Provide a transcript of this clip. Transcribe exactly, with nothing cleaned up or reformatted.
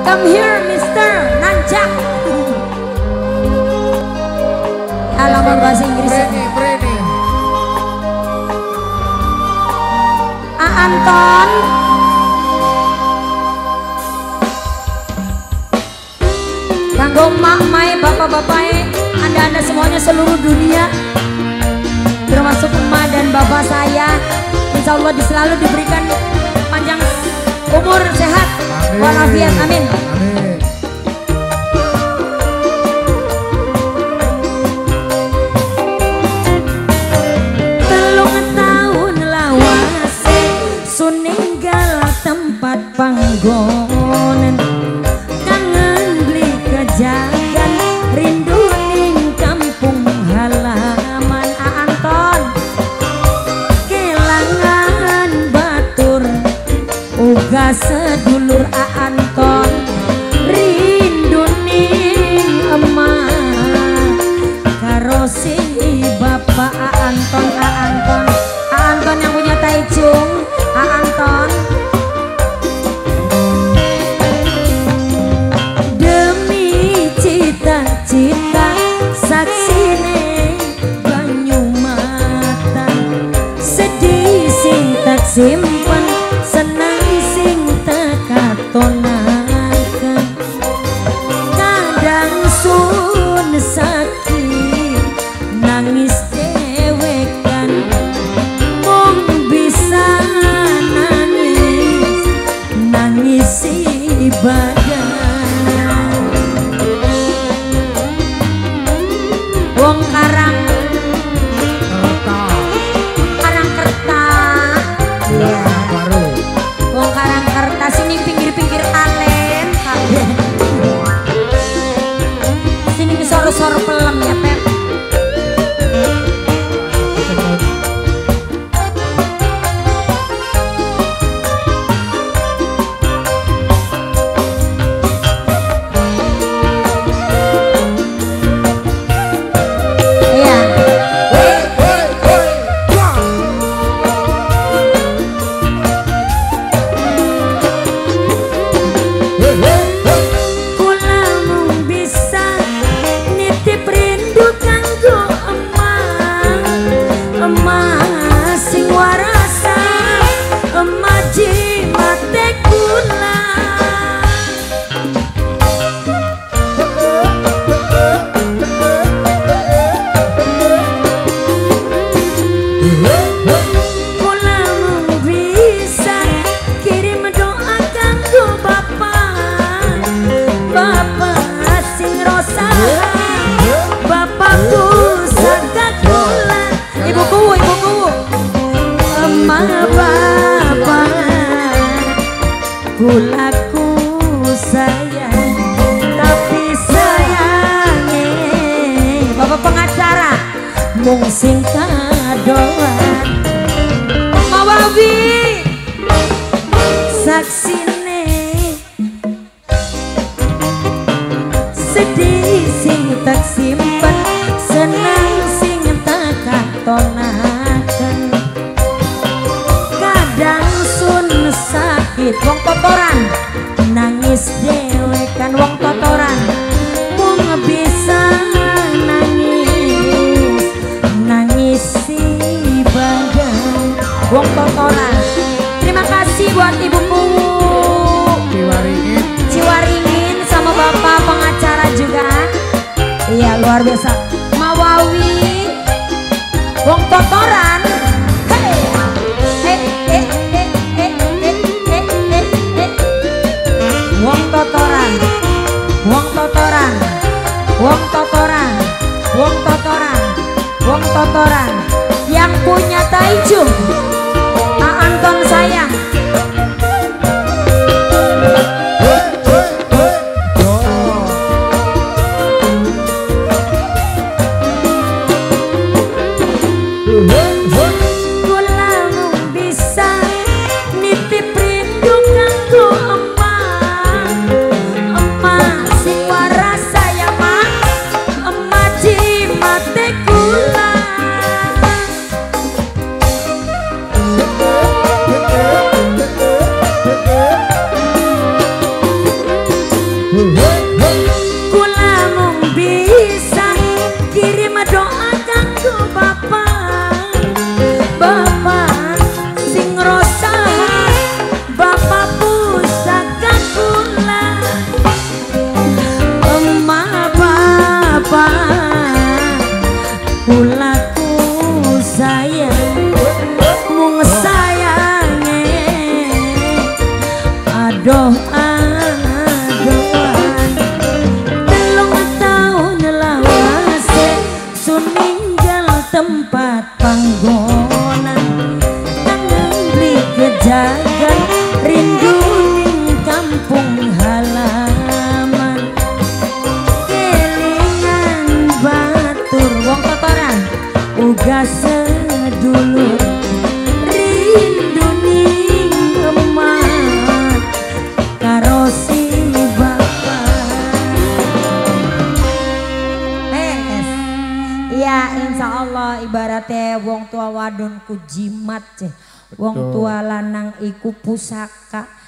Come here, Mister Nanjak. Alamat bahasa Inggrisnya. A Anton. Kanggo mak mae bapak-bapak, anda-anda semuanya seluruh dunia, termasuk emak dan bapak saya, insya Allah selalu diberikan panjang umur, sehat, walafiat, amin. Amin. Telung tahun lawase suninggal tempat panggonan, kangen beli kejagan, rindu ning kampung halaman. A Anton kelangan batur uga sedulur. A Anton rindu ning emak karo si bapak. A Anton, A Anton, A Anton yang punya Taijung. A Anton demi cita-cita saksine Banyumatan, sedih sing tak simpen, senang sing tak katonaken, kadang sun sakit nangis dewekan, mung bisa nangis nangis si badan. Wong Karang Karang Kerta, Ya, baru. Wong Karang Kerta sini pinggir-pinggir alen, sini soro-soro pelem ya Pep. Iya. Kula mung bisa nitip rindu kanggo emak, emak sing warasa, emak jimate kula. Kula mung bisa kirim doa kanggo bapak, bapak sing rosa, bapakku saged kula. Ibuku, ibuku, emak bapak, kulaku sayang, tapi sayange bapak pengacara mung sing kadoan. Mawawi saksine sedih sing tak simpen, senang sing tak katonaken, kadang sun sakit wong totoran, nangis dewekan wong totoran, mung bisa nangis nangis si badan wong totoran. Terima kasih buat ibuku Ciwaringin. Ciwaringin sama bapak pengacara juga. Iya luar biasa. Mawawi wong totoran. Hey. Eh, eh, eh, eh, eh, eh, eh, eh. Wong totoran, wong totoran, wong totoran, wong totoran, wong totoran. Yang punya Taijung, A Anton sayang. Kula mung bisa nitip rindu kanggo emak, emak sing warasa ya mak, emak jimate kula. Kula mung bisa kirim doa kanggo bapak, bapak sing rosah, bapak pusaka kula, emak bapak kula ku sayang, mung sayange aduh aduhan telung tahun lawase sun ninggal tempat panggonan kangen beli kejagan rindu ning kampung halaman kelingan batur wong kotoran uga sedulur rindu ning emak karo si bapak. Es ya insya Allah ibaratnya wong tua wadon ku jimat ceh, wong tua lanang iku pusaka.